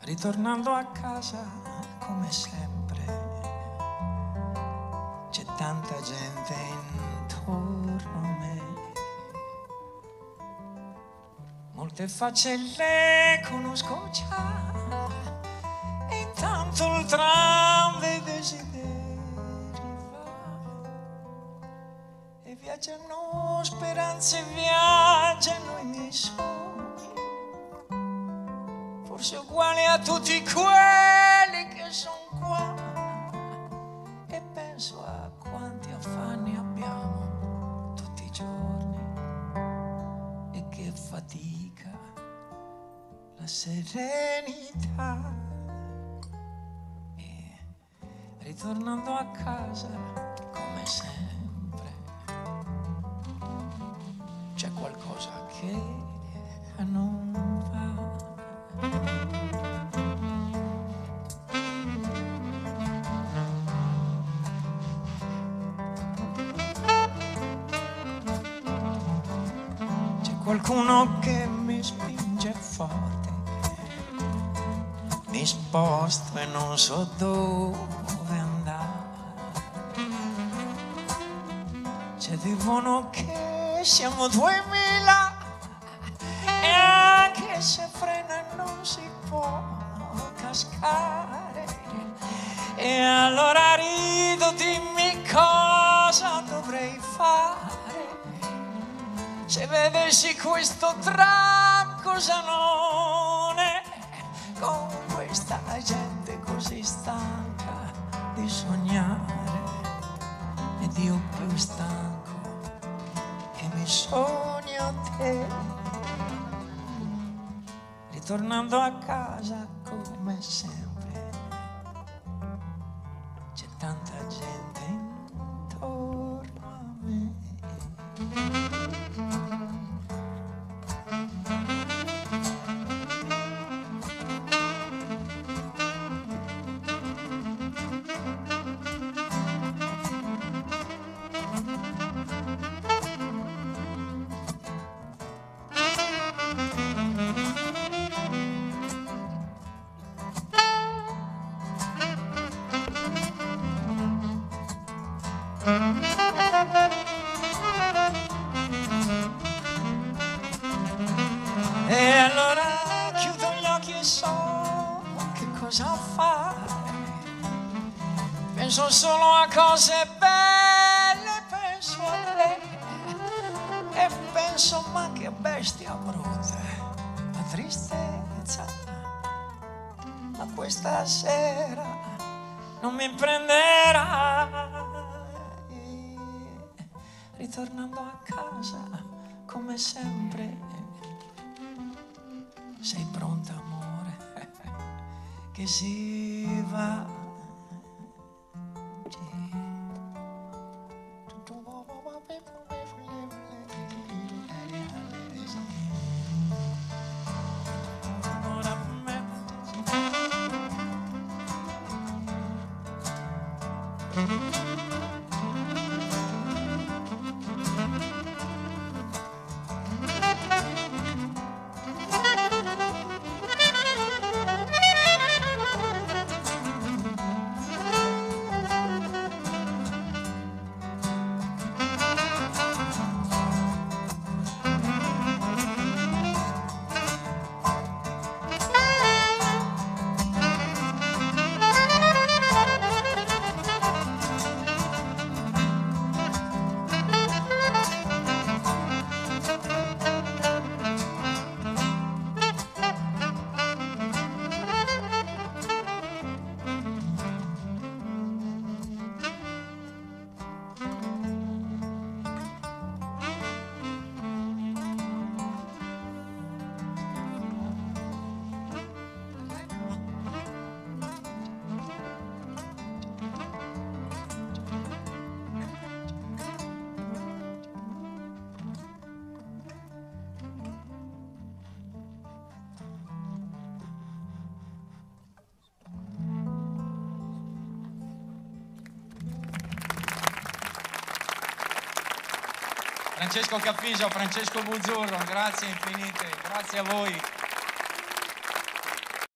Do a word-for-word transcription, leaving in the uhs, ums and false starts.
Ritornando a casa come sempre, c'è tanta gente intorno a me, molte facce le conosco già, e intanto il tram dei desideri va, e viaggiano speranze, viaggiano i miei sogni, forse uguali a tutti quelli che sono qua, e penso a quanti affanni abbiamo tutti i giorni e che fatica la serenità. E ritornando a casa come sempre c'è qualcosa che non va. C'è qualcuno che mi spinge forte, mi sposto e non so dove andare. C'è di buono che siamo duemila, e anche se frena non si può cascare. E allora rido, dimmi cosa dovrei fare. Se vedessi questo tram cosa non è, con questa gente così stanca di sognare, ed io più stanco che mi sogno te. Ritornando a casa come sempre, c'è tanta gente intorno a me. E allora chiudo gli occhi e so che cosa fare. Penso solo a cose belle, penso a lei, e penso ma che bestia brutta, la tristezza. Ma questa sera non mi prenderà. Ritornando a casa come sempre, sei pronta amore, che si va. Francesco Cappisio, Francesco Buzzurro, grazie infinite, grazie a voi.